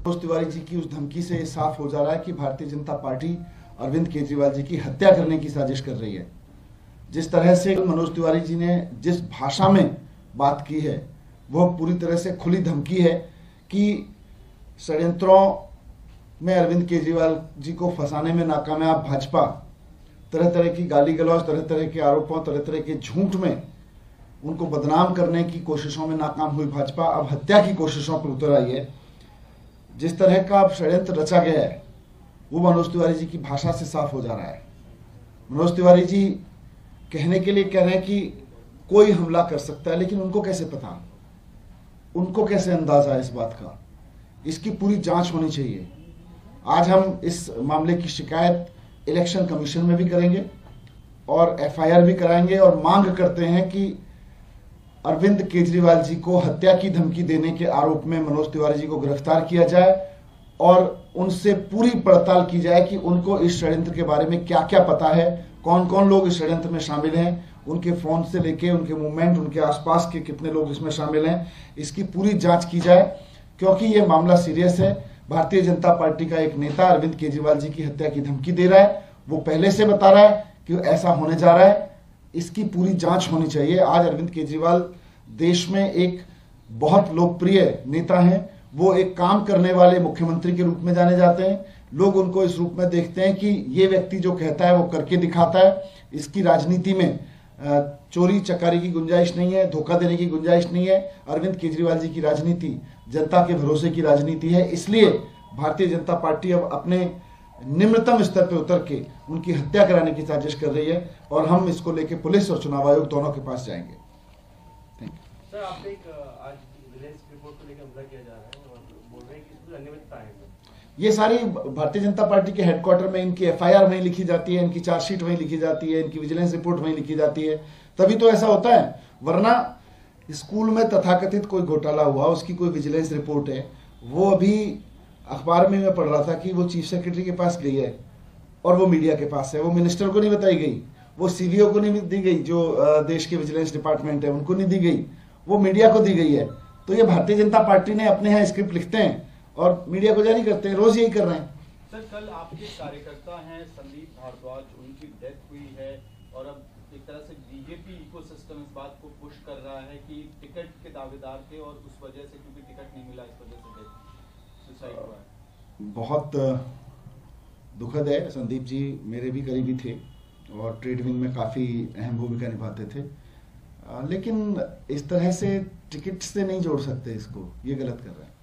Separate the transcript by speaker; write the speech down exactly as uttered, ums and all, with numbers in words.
Speaker 1: मनोज तिवारी जी की उस धमकी से ये साफ हो जा रहा है कि भारतीय जनता पार्टी अरविंद केजरीवाल जी की हत्या करने की साजिश कर रही है। जिस तरह से मनोज तिवारी जी ने जिस भाषा में बात की है वह पूरी तरह से खुली धमकी है कि षड्यंत्रों में अरविंद केजरीवाल जी को फंसाने में नाकामयाब भाजपा तरह तरह की गाली गलौज, तरह तरह के आरोपों, तरह तरह के झूठ में उनको बदनाम करने की कोशिशों में नाकाम हुई भाजपा अब हत्या की कोशिशों पर उतर आई है। जिस तरह का अब षड्यंत्र रचा गया है वो मनोज तिवारी जी की भाषा से साफ हो जा रहा है। मनोज तिवारी जी कहने के लिए कह रहे हैं कि कोई हमला कर सकता है, लेकिन उनको कैसे पता, उनको कैसे अंदाजा है इस बात का? इसकी पूरी जांच होनी चाहिए। आज हम इस मामले की शिकायत इलेक्शन कमीशन में भी करेंगे और एफ आई आर भी कराएंगे और मांग करते हैं कि अरविंद केजरीवाल जी को हत्या की धमकी देने के आरोप में मनोज तिवारी जी को गिरफ्तार किया जाए और उनसे पूरी पड़ताल की जाए कि उनको इस षड्यंत्र के बारे में क्या क्या पता है, कौन कौन लोग इस षड्यंत्र में शामिल हैं, उनके फोन से लेके उनके मूवमेंट, उनके आसपास के कितने लोग इसमें शामिल हैं, इसकी पूरी जांच की जाए। क्योंकि ये मामला सीरियस है। भारतीय जनता पार्टी का एक नेता अरविंद केजरीवाल जी की हत्या की धमकी दे रहा है, वो पहले से बता रहा है कि ऐसा होने जा रहा है। इसकी पूरी जांच होनी चाहिए। आज अरविंद केजरीवाल देश में एक बहुत लोकप्रिय नेता हैं। वो एक काम करने वाले मुख्यमंत्री के रूप में जाने जाते हैं। लोग उनको इस रूप में देखते हैं कि ये व्यक्ति जो कहता है वो करके दिखाता है। इसकी राजनीति में चोरी चकारी की गुंजाइश नहीं है, धोखा देने की गुंजाइश नहीं है। अरविंद केजरीवाल जी की राजनीति जनता के भरोसे की राजनीति है। इसलिए भारतीय जनता पार्टी अब अपने निम्नतम स्तर पर उतर के उनकी हत्या कराने की साजिश कर रही है और हम इसको लेके पुलिस और चुनाव आयोग दोनों के पास जाएंगे।
Speaker 2: सर, आपने एक आज विजिलेंस रिपोर्ट को लेकर हमला किया जा रहा है और बोल रहे हैं कि इसमें अनियमितता है।
Speaker 1: ये सारी भारतीय जनता पार्टी के हेडक्वार्टर में इनकी एफ आई आर वहीं लिखी जाती है, इनकी चार्जशीट वहीं लिखी जाती है, इनकी विजिलेंस रिपोर्ट वहीं लिखी जाती है, तभी तो ऐसा होता है। वरना स्कूल में तथाकथित कोई घोटाला हुआ, उसकी कोई विजिलेंस रिपोर्ट है, वो अभी अखबार में मैं पढ़ रहा था कि वो चीफ सेक्रेटरी के पास गई है और वो मीडिया के पास है। वो मिनिस्टर को नहीं बताई गई, वो सी वी ओ को नहीं दी गई, जो देश के विजिलेंस डिपार्टमेंट है उनको नहीं दी गई, वो मीडिया को दी गई है। तो ये भारतीय जनता पार्टी ने अपने यहाँ स्क्रिप्ट लिखते हैं और मीडिया को जारी करते हैं, रोज यही कर रहे हैं।
Speaker 3: सर, कल आपके कार्यकर्ता हैं संदीप भारद्वाज, उनकी डेथ हुई है और अब एक तरह से बीजेपी इकोसिस्टम इस बात को पुश कर रहा है कि टिकट के दावेदार थे और उस वजह से, क्योंकि टिकट नहीं मिला, इस वजह से सुसाइड हुआ है।
Speaker 1: बहुत दुखद है। संदीप जी मेरे भी करीबी थे और ट्रेड विंग में काफी अहम भूमिका निभाते थे, लेकिन इस तरह से टिकट से नहीं जोड़ सकते इसको, ये गलत कर रहे हैं।